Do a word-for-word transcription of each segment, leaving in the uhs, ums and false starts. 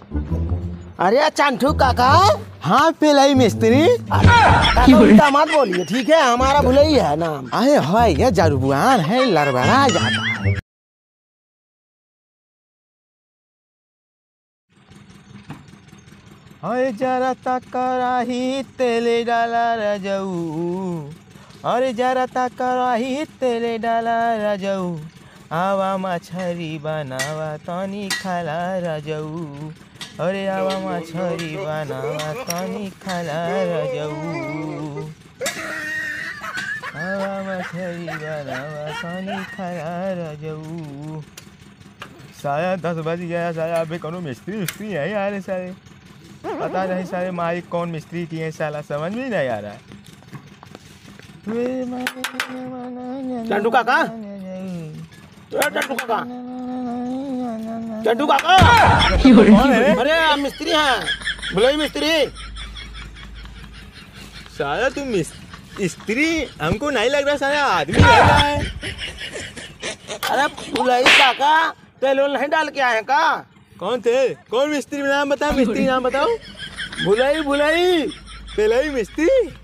अरे चांठू काका। हाँ पेलाई मिस्त्री। उल्टा मत बोलिए ठीक है, हमारा भुलई है नाम। अरे है ये जरूबान है, लड़बड़ा जाता है। अरे जरा तकराही तेले डाला रजऊ, अरे जरा तकराही तेले डाला रजऊ, आवा मछरी बनावा तनी खाला रजऊ, अरे आवा मछरी बनावा तनी खाला रजऊ, आवा मछरी बनावा तनी खाला रजऊ। साया दस बज गया, साया अभी कौन मिस्त्री मिस्त्री है यार, सारे पता नहीं सारे मालिक कौन मिस्त्री थी है, साला समझ में नहीं आ रहा है। चंटू काका, चंटू काका, चंटू काका। अरे आप मिस्त्री हैं, भुलई मिस्त्री। साला तुम मिस्त्री हमको नहीं लग रहा, साला आदमी लग रहा है। अरे भुलई काका तेल नहीं डाल के आए का? कौन थे? कौन मिस्त्री नाम बताओ, मिस्त्री नाम बताओ। भुलई भुलई पेलाई मिस्त्री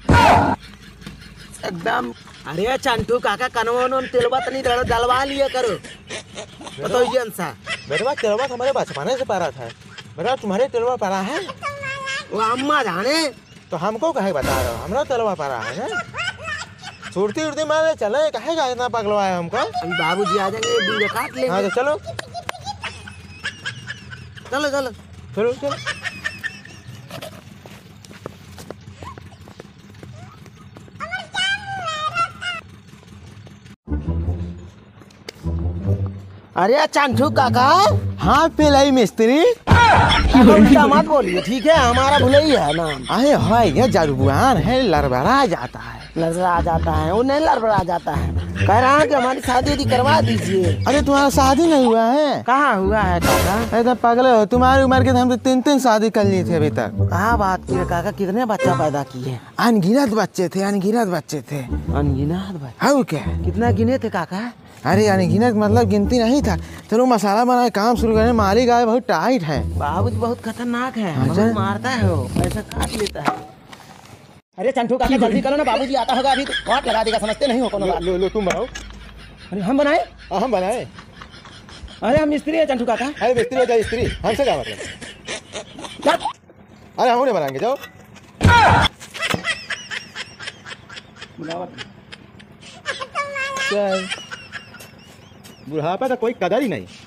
एकदम। अरे चंटू काका कनवा तेलवा तनी डलवा लिया करो। बताओ जन सा बेटवा तेलवा हमारे बचपने से पारा था, बेटा तुम्हारे तेलवा पारा है? वो अम्मा जाने तो हमको कहे बता रहे हो, हमारा तेलवा पारा है। सुरती उड़ती मारे चले, कहे का इतना पगलवा है हमको। अभी बाबूजी आ जाएंगे, बीज काट लेंगे। हाँ तो चलो चलो चलो चलो चलो। अरे चांठू काका। हाँ पेलाई मिस्त्री। उल्टा मत बोलिए ठीक है, हमारा भुलई है नाम। अरे है ये जरूबान है, लड़बड़ा जाता है। लड़बड़ा जाता है? वो नहीं लड़बड़ा जाता है, कह रहा है कि हमारी शादी वादी करवा दीजिए। अरे तुम्हारा शादी नहीं हुआ है? कहाँ हुआ है काका? अरे पगले हो, तुम्हारी उम्र के हम तो तीन तीन शादी कर लिए थे अभी तक। कहाँ बात की काका, कितने बच्चा पैदा किए? अनगिनत बच्चे थे, अनगिनत बच्चे थे। अनगिनत बच्चे? हाँ क्या? कितना गिने थे काका? अरे अनगिनत मतलब गिनती नहीं था। चलो मसाला बनाए काम शुरू करें, मालिक आए बहुत टाइट है। बाबूजी बहुत खतरनाक है, बहुत मारता है वो, ऐसा काट लेता है। अरे चंटू काका जल्दी करो ना, बाबूजी आता होगा अभी तो वाट लगा देगा, समझते नहीं हो कोनो बात। लो लो तुम बनाओ। अरे हम बनाए? हम बनाए। अरे हम मिस्त्री है चंटू काका। अरे मिस्त्री हो जाए स्त्री, हमसे क्या मतलब? अरे हम नहीं बनाएंगे, जाओ। चल बुढ़ापा का कोई कदर ही नहीं।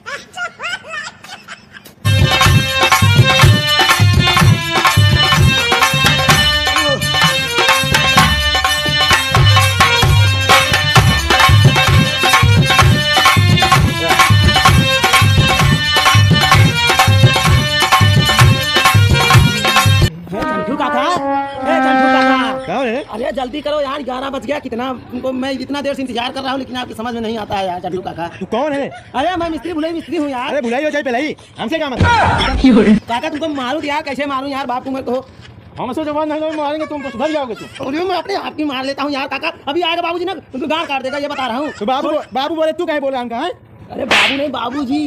अरे जल्दी करो यार, ग्यारह बज गया। कितना तुमको मैं इतना देर से इंतजार कर रहा हूँ, लेकिन आपकी समझ में नहीं आता है यार चंटू काका। तू कौन है? अरे मैं मिस्त्री भुलई मिस्त्री हूँ यार। अरे भुलाई हो जाए पहले ही, हमसे क्या मतलब? काका तुमको मारूं यार, कैसे मारूं यार, बापू मेरे को हमसे जवान नहीं मारेंगे तुमको, सुधर जाओगे तुम। और मैं अपने आप की मार लेता हूँ यार काका। अभी आएगा बाबूजी ना तुमको गाड़ काट देगा, ये बता रहा हूँ। तो बाबू बाबू बोले, तू कहे बोले हम कहा है? अरे बाबू नहीं बाबूजी,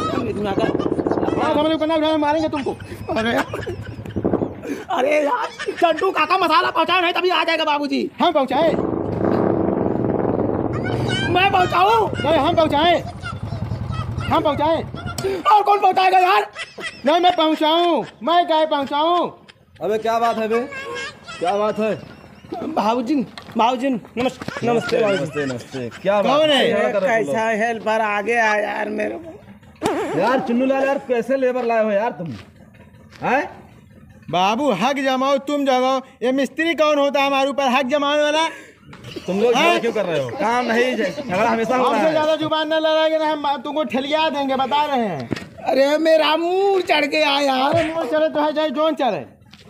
मारेंगे तुमको। अरे अरे यार चंटू काका मसाला पहुंचाओ, नहीं तभी आ जाएगा बाबूजी। हम पहुंचाए? मैं पहुंचाऊं? नहीं हम पहुंचाए, हम पहुंचाए। और कौन पहुंचाएगा यार? नहीं मैं पहुंचाऊं, मैं क्या पहुंचाऊं? अबे क्या बात है बे, क्या बात है? बाबूजी बाबूजी नमस्ते नमस्ते नमस्ते नमस्ते। क्या बात कौन है? कैसा हेल्पर आगे आ यार मेरे को। यार चुन्नू लाल यार, कैसे लेबर लाए हो यार तुम? हैं बाबू हक जमाओ, तुम जमाओ। ये मिस्त्री कौन होता है हमारे ऊपर हक जमाने वाला? तुम लोग झगड़ा क्यों कर रहे हो? काम नहीं, झगड़ा हमेशा होता हमसे है। ज्यादा जुबान न लड़ाएंगे ना, हम तुमको ठेलिया देंगे, बता रहे हैं। अरे मेरा मुंह चढ़ गया यार। मुंह चले तो है जाए जोन चले।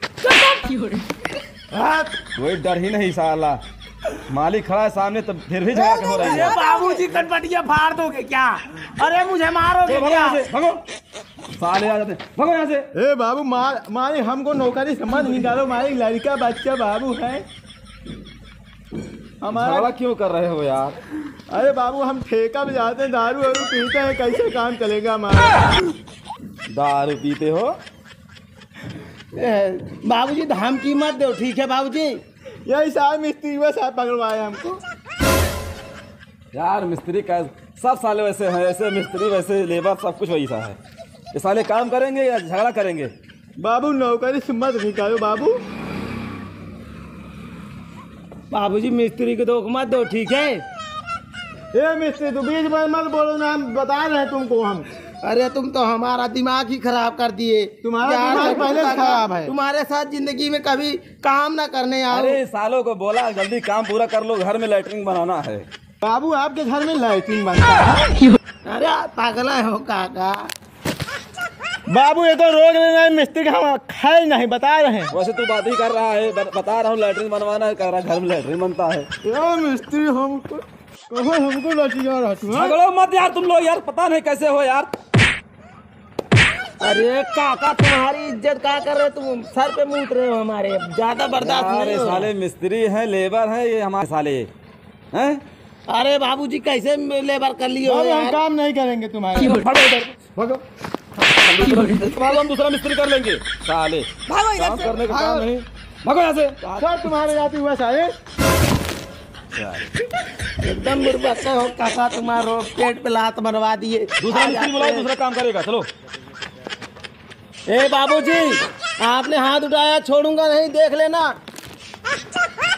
कोई डर ही नहीं साला, मालिक खड़ा है सामने तब फिर भी झगड़ा हो रही है। बाबूजी कटपटिया फाड़ दोगे क्या? अरे मुझे मारोगे क्या? भगो साले आ जाते, भगो यहाँ से। ए बाबू मार मारी हमको नौकरी से मत निकालो, मारी लड़का बच्चा बाबू है हमारा। झगड़ा क्यों कर रहे हो यार? अरे बाबू हम ठेका में जाते हैं, दारू वारू पीते हैं, कैसे काम चलेगा हमारा? दारू पीते हो? बाबूजी धमकी मत दो, ठीक है बाबूजी? यही साहब मिस्त्री बस साहब पकड़वाए हमको। यार मिस्त्री का सब साले वैसे हैं, ऐसे मिस्त्री वैसे लेबर सब कुछ वही सा है। ये साले काम करेंगे या झगड़ा करेंगे? बाबू नौकरी से मत निकालो बाबू। बाबूजी मिस्त्री को धोखा मत दो, ठीक है? ए मिस्त्री तू बीच में मत बोलो ना, हम बता रहे हैं तुमको हम। अरे तुम तो हमारा दिमाग ही खराब कर दिए। तुम्हारा यार, दिमाग पहले से खराब है। तुम्हारे साथ जिंदगी में कभी काम ना करने आओ। अरे सालों को बोला जल्दी काम पूरा कर लो, घर में लैट्रिन बनाना है। बाबू आपके घर में लाइटिंग बनता है। अरे पागला हो काका। बाबू ये तो रोक लेना है, मिस्त्री हम खाए नहीं बता रहे हैं। वैसे तू बात ही कर रहा है, बता रहा हूँ लैट्रिन बनवाना है, कह रहा घर में लैट्रिन बनता है। यार मिस्त्री हमको कहो हमको लटिया रहती है। झगड़ो मत यार तुम लोग, यार पता नहीं कैसे हो यार। अरे काका तुम्हारी इज्जत क्या कर रहे, तुम सर पे मूत रहे हो हमारे, ज्यादा बर्दाश्त नहीं हो। साले मिस्त्री हैं, लेबर हैं, ये हमारे साले हैं। अरे बाबूजी कैसे लेबर कर लिए हो हम यार? काम नहीं करेंगे तुम्हारे। भागो हम दूसरा मिस्त्री कर लेंगे। साले काम करने का काम नहीं, भागो यहाँ से। सर तुम्हारे जाती हुआ साले एकदम बुर्बक हो काका, तुम्हारो पेट पे लात मरवा दिए। दूसरा मिस्त्री बुलाओ, दूसरा काम करेगा। चलो ए बाबूजी आपने हाथ उठाया, छोड़ूंगा नहीं, देख लेना।